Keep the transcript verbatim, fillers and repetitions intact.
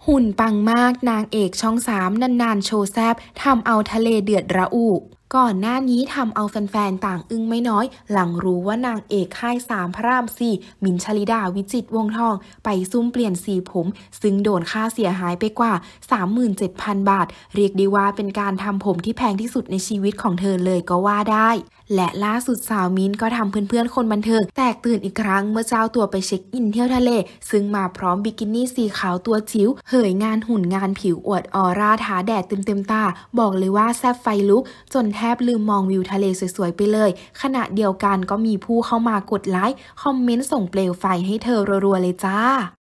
หุ่นปังมากนางเอกช่องสามนานๆโชว์แซบทำเอาทะเลเดือดระอุก่อนหน้านี้ทำเอาแฟนๆต่างอึ้งไม่น้อยหลังรู้ว่านางเอกค่ายสามพระรามสี่มินท์ชลิดาวิจิตรวงศ์ทองไปซุ่มเปลี่ยนสีผมซึ่งโดนค่าเสียหายไปกว่า สามหมื่นเจ็ดพัน บาทเรียกได้ว่าเป็นการทำผมที่แพงที่สุดในชีวิตของเธอเลยก็ว่าได้และล่าสุดสาวมิ้นท์ก็ทำเพื่อนๆคนบันเทิงแตกตื่นอีกครั้งเมื่อเจ้าตัวไปเช็คอินเที่ยวทะเลซึ่งมาพร้อมบิกินี่สีขาวตัวจิ๋วเผยงานหุ่นงานผิวอวดออร่าท้าแดดเต็มๆตาบอกเลยว่าแซ่บไฟลุกจนแทบลืมมองวิวทะเลสวยๆไปเลยขณะเดียวกันก็มีผู้เข้ามากดไลค์คอมเมนต์ส่งเปลวไฟให้เธอรัวๆเลยจ้า